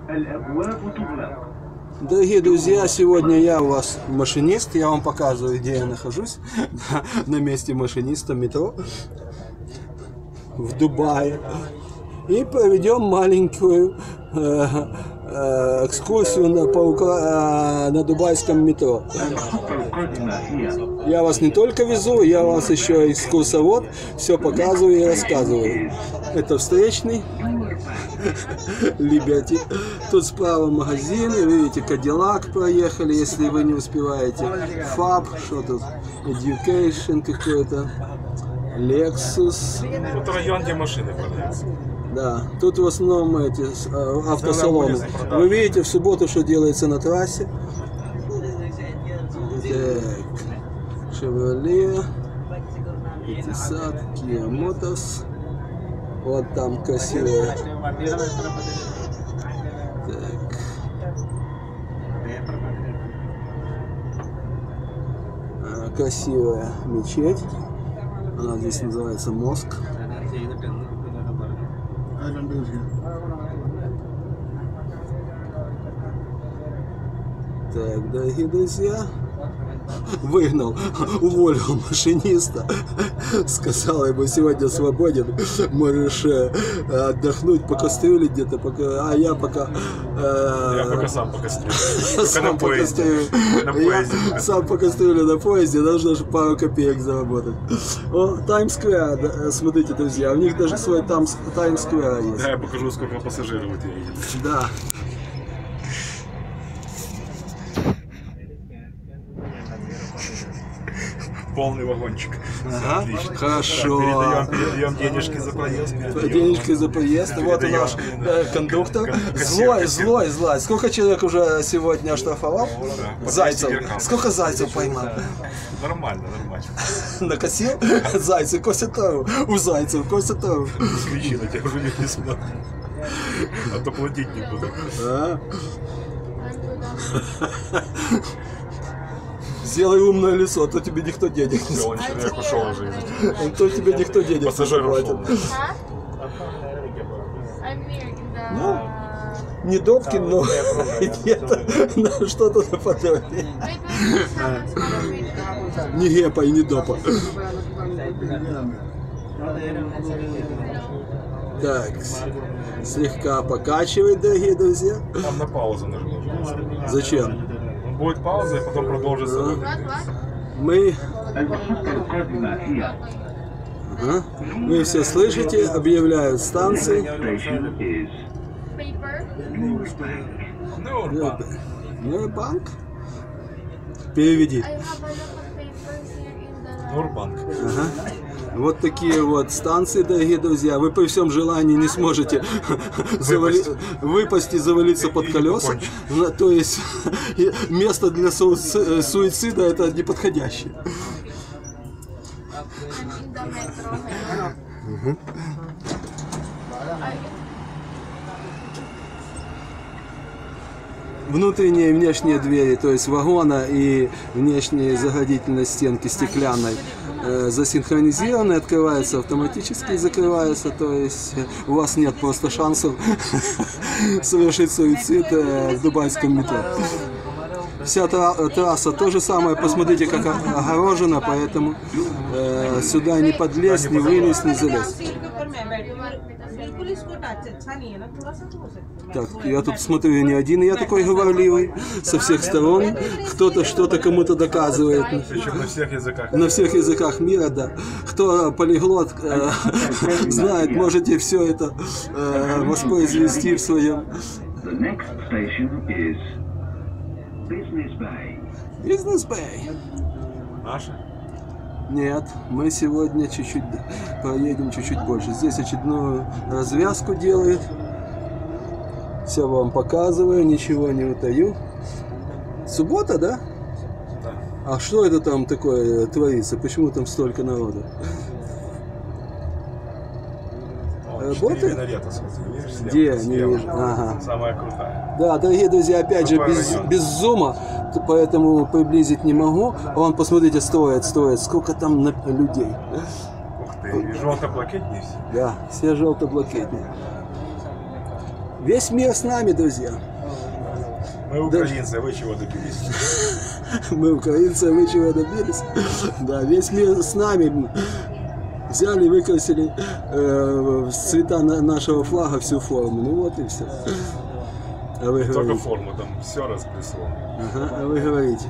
Дорогие друзья, сегодня я у вас машинист, я вам показываю, где я нахожусь, на месте машиниста метро в Дубае. И проведем маленькую экскурсию на дубайском метро. Я вас не только везу, я вас еще экскурсовод, все показываю и рассказываю. Это встречный Liberty. Тут справа магазины, видите, Cadillac проехали, если вы не успеваете. Fab, что тут? Education какой-то. Lexus. Тут район, где машины продаются. Да, тут в основном эти автосалоны. Вы видите в субботу, что делается на трассе. Так, Chevrolet, 50, Kia Motors. Вот там красивая. Так. Красивая мечеть. Она здесь называется Моск. Так, дорогие друзья, выгнал, уволил машиниста, сказал ему: сегодня свободен, можешь отдохнуть, покастрюлить где-то, а я пока... Я пока сам покастрюлю. Сам покастрюлю. Сам покастрюлю на поезде, нужно же пару копеек заработать. О, Таймс-сквер, смотрите, друзья, у них даже свой Таймс-сквер есть. Да, я покажу, сколько пассажиров у тебя едет. Да. Полный вагончик. Ага, отлично. Хорошо. Передаем денежки за проезд. Денежки за проезд. Вот у нас кондуктор. Злой. Сколько человек уже сегодня оштрафовал? Зайцев. Сколько зайцев поймал? Нормально. Накосил? Зайцев косят тару. У зайцев косят тару. Кричи, на тебя уже не смотрю. А то платить не буду. Сделай умное лицо, а то тебе никто денег не Все, он человек ушел уже. А то тебе никто денег Пассажир не ушел. платит. Ну, не Добкин, но где-то что-то наподобие. Не Гепа и не Допа. Так, слегка покачивает, дорогие друзья. Там на паузу нажмешь. Зачем? Будет пауза, и потом продолжится. Мы... Вы все слышите, объявляют станции. Нурбанк? Переведи. Нурбанк. Ага. Вот такие вот станции, дорогие друзья. Вы при всем желании не сможете выпасть и завалиться под колеса. То есть место для суицида это неподходящее. Внутренние и внешние двери, то есть вагона и внешние заградительные стенки стеклянной засинхронизированы, открываются автоматически и закрываются, то есть у вас нет просто шансов совершить суицид в дубайском метро. Вся трасса то же самое, посмотрите, как огорожена, поэтому сюда не подлезть, не вылезть, не залезть. Так, я тут смотрю, не один я такой говорливый, со всех сторон, кто-то что-то кому-то доказывает. Причем на всех языках. На всех языках мира, да. Кто полиглот знает, можете все это воспроизвести в своем. Business Bay. Наша? Нет, мы сегодня чуть-чуть проедем чуть-чуть больше. Здесь очередную развязку делают. Все вам показываю, ничего не утаю. Суббота, да? Да. А что это там такое творится? Почему там столько народу? Работает? Где? Не вижу. Ага. Самая крутая. Да, дорогие друзья, опять же, без зума, поэтому приблизить не могу. Вон, посмотрите, стоит, сколько там людей. Ух ты, желто-блакитные все. Да, все желто-блакитные. Весь мир с нами, друзья. Мы украинцы, вы чего добились? Мы украинцы, вы чего добились? Да, весь мир с нами. Взяли и выкрасили в цвета нашего флага всю форму. Ну вот и все. А вы Только говорите. форму, там все распресло. Ага, а вы говорите.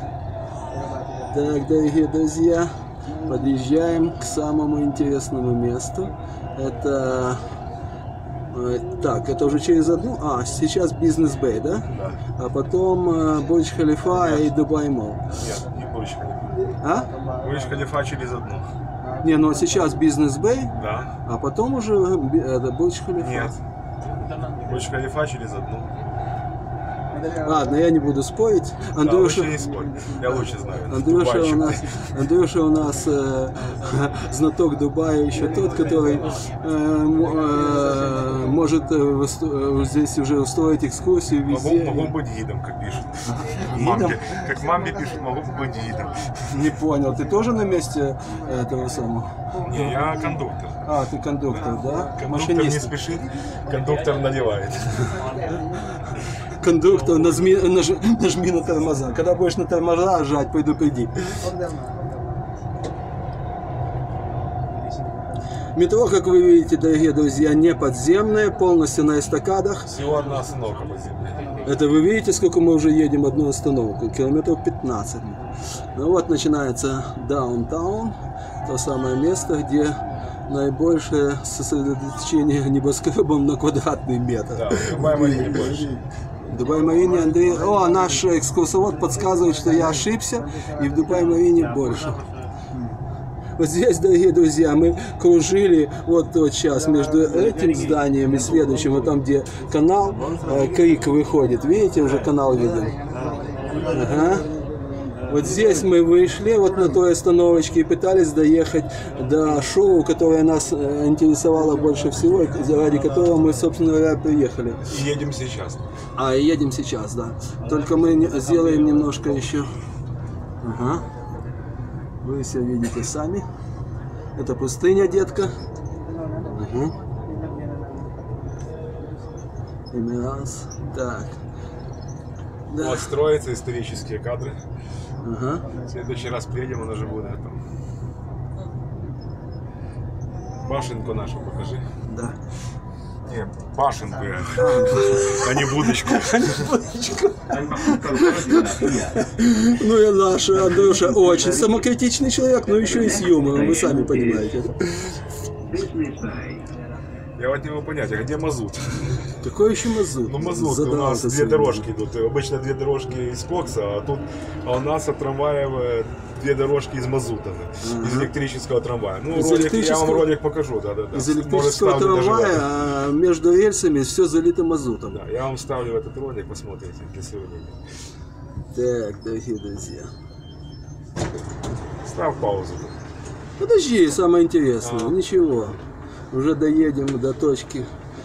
Так, дорогие друзья, подъезжаем к самому интересному месту. Это... Так, это уже через одну... А, сейчас Бизнес-Бэй, да? Да. А потом Бурдж-Халифа и Дубай-Молл. Нет, не Бурдж-Халифа. А? Бурдж-Халифа через одну. Не, ну сейчас Бизнес-Бэй, Да. а потом уже это Бурдж-Халифа. Нет. Бурдж-Халифа через одну. Ладно, я не буду спорить. Да, Андрюша, лучше не спорь. Я лучше знаю. Андрюша у нас знаток Дубая, еще тот, который может здесь уже устроить экскурсию везде. Могу быть гидом, как пишут. Гидом? Как маме пишут, могу быть гидом. Не понял, ты тоже на месте этого самого? Не, я кондуктор. А, ты кондуктор, да? Кондуктор не спешит, кондуктор наливает. Кондуктор, нажми на тормоза. Когда будешь на тормоза жать, предупреди. Метро, как вы видите, дорогие друзья, не подземное, полностью на эстакадах. Всего одна остановка по земле. Это вы видите, сколько мы уже едем одну остановку? Километров 15. Ну вот начинается даунтаун, то самое место, где наибольшее сосредоточение небоскребом на квадратный метр. Да, в Дубай-Марине больше. Дубай-Марине, Андрей... О, наш экскурсовод подсказывает, что я ошибся, и в Дубай-Марине больше. Вот здесь, дорогие друзья, мы кружили вот сейчас между этим зданием и следующим, вот там, где канал, Крик выходит. Видите, уже канал виден. Ага. Вот здесь мы вышли вот на той остановочке и пытались доехать до шоу, которое нас интересовало больше всего, ради которого мы, собственно говоря, приехали. И едем сейчас. А, едем сейчас, да. Только мы сделаем немножко еще. Ага. Вы все видите сами. Это пустыня, детка. Угу. Эмирас. Так. Да. Вот строятся исторические кадры. Ага. В следующий раз приедем, он уже будет там. Башенку нашу покажи. Да. Не, башенку, а не будочку. Ну и наш Андрюша очень самокритичный человек, но еще и с юмором, вы сами понимаете. Я вот не могу понять, а где мазут? Какой еще мазут? Ну мазут, у нас две дорожки идут. Обычно две дорожки из кокса, а у нас от трамвая две дорожки из мазута, из электрического трамвая. Ну, я вам ролик покажу, да. Из электрического трамвая, а между рельсами все залито мазутом. Да, я вам ставлю в этот ролик, посмотрите для сравнения. Так, дорогие друзья. Ставь паузу. Подожди, самое интересное, ничего. Уже доедем до точки.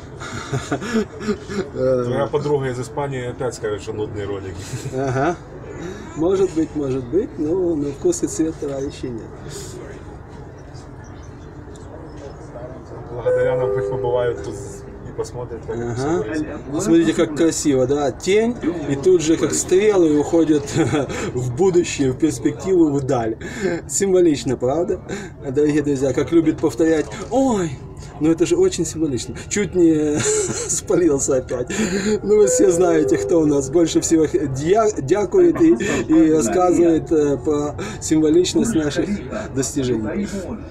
Твоя подруга из Испании опять скажет, что нудные ролики. Ага. Может быть, но на вкус и цвет товарищей нет. Благодаря нам хоть побывают тут и посмотрят, как Ага. Смотрите, как красиво, да? Тень, и тут же как стрелы уходят в будущее, в перспективу, вдаль. Символично, правда? Дорогие друзья, как любит повторять: ой, ну это же очень символично. Чуть не спалился опять. Ну вы все знаете, кто у нас больше всего дякует и рассказывает про символичность наших достижений.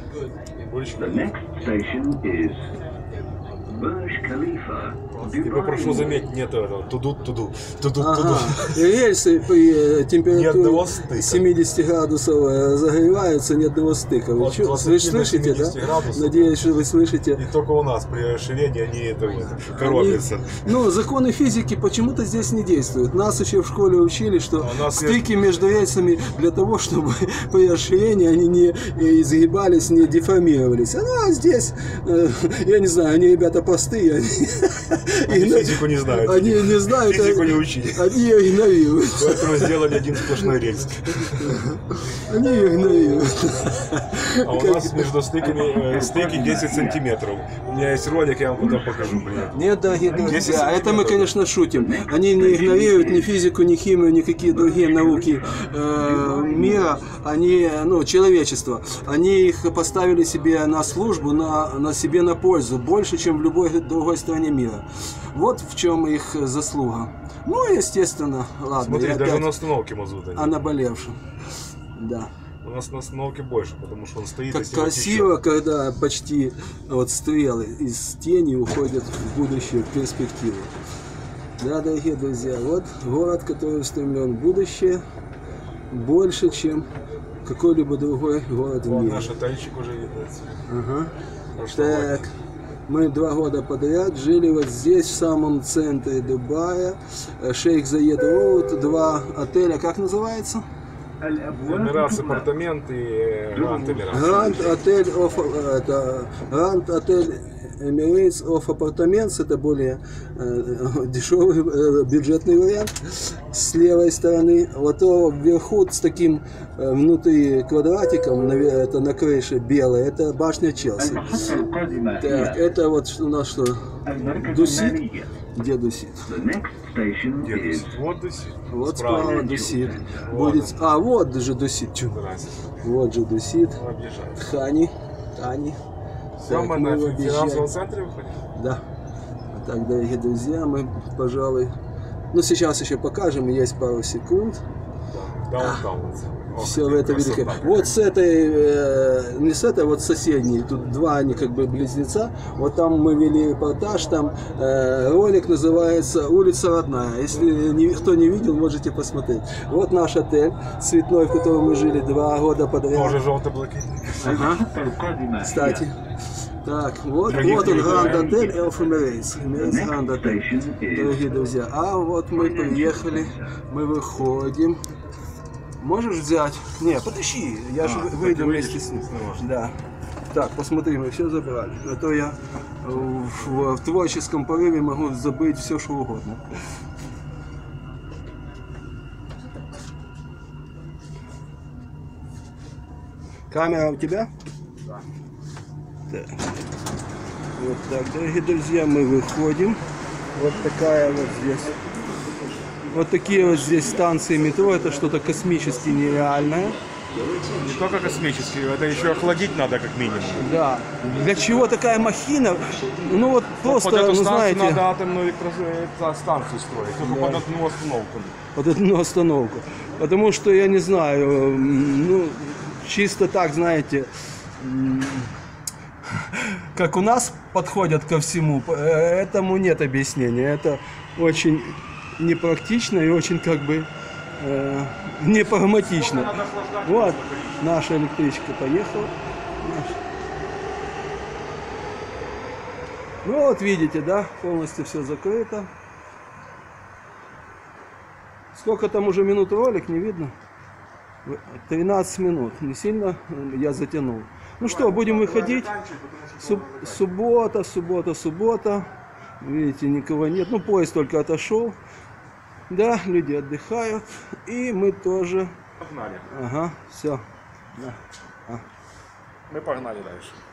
Тебя прошу заметить, нет этого туду. Ага. И рельсы при температуре 70 градусов загреваются, ни одного стыка. Вы, вы слышите, да? Градусов, Надеюсь, что вы слышите. И только у нас при расширении они коробятся. Ну, законы физики почему-то здесь не действуют. Нас еще в школе учили, что стыки между рельсами для того, чтобы при расширении они не изгибались, не деформировались. А здесь, я не знаю, они, ребята, простые, Они физику не знают. Они не знают, Физику не учили. они ее игнорируют. Поэтому сделали один сплошной рельс. Они ее игнорируют. А у нас между стыками стыки 10 сантиметров. У меня есть ролик, я вам потом покажу, блин. Нет, дорогие друзья, 10 это мы, сантиметров. конечно, шутим. Они не игнорируют ни физику, ни химию, никакие другие науки мира, они, ну, человечества. Они их поставили себе на службу, на себе на пользу, больше, чем в любой другой стране мира. Вот в чем их заслуга. Ну, естественно, ладно. Смотри, я даже опять на остановке мазута нет. о наболевшем. Да. У нас на остановке больше, потому что он стоит Как и сильно красиво, когда почти вот стрелы из тени уходят в будущее, в перспективу. Да, дорогие друзья, вот город, который устремлен в будущее больше, чем какой-либо другой город в Вон мире. наш отельчик уже видно отсюда. Ага. Прошлогодний. Так, мы 2 года подряд жили вот здесь, в самом центре Дубая. Шейх Заед Роуд, 2 отеля, как называется? Эмиратс апартамент и Гранд Эмиратс. Гранд отель Emirates of Apartments, это более дешевый бюджетный вариант с левой стороны. Вот то вверху с таким внутри квадратиком, это на крыше белое, это башня Челси. Так, это вот у нас что? Дусит? Где Дусит? Где Дусит? Вот Дусит. Вот справа Дусит. Вот Будет... А, вот же Дусит. Чё? Здрасте. Вот же Дусит. Он объезжает. Тани. Все, Так, мы мы на его финансовом объезжаем. центре выходим? Да. Так, дорогие друзья, мы, пожалуй... Ну, сейчас еще покажем, есть пару секунд. Да, даунтаун. Все это великое. Вот с этой, не с этой, вот с соседней, тут 2 они как бы близнеца. Вот там мы вели репортаж, там ролик называется «Улица родная». Если кто не видел, можете посмотреть. Вот наш отель цветной, в котором мы жили 2 года подряд. Тоже желто-блакитный. Ага. Кстати. Так, вот Других он, не Гранд видно. Отель Elf Emirates. Emirates Гранд Отель. Дорогие друзья, а вот мы приехали, мы выходим. Можешь взять? Не, подожди, я же выйду вместе с ним. Да. Так, посмотри, мы все забрали. А то я в творческом порыве могу забыть все, что угодно. Камера у тебя? Да. Так. Вот так, дорогие друзья, мы выходим. Вот такая вот здесь. Вот такие вот здесь станции метро. Это что-то космически нереальное. Не только космический, это еще охладить надо как минимум. Да. Для чего такая махина? Ну вот просто, Под эту ну станцию знаете, надо атомную электростанцию строить, только под одну остановку. вот эту остановку. Потому что, я не знаю, ну, чисто так, знаете, как у нас подходят ко всему, этому нет объяснения. Это очень непрактично и очень как бы непрагматично. Вот наша электричка поехала. Ну вот видите, да, полностью все закрыто. Сколько там уже минут ролик, не видно? 13 минут. Не сильно я затянул. Ну что, будем выходить. Суббота. Видите, никого нет. Ну, поезд только отошел. Да, люди отдыхают. И мы тоже. Погнали. Ага, все. Да. Мы погнали дальше.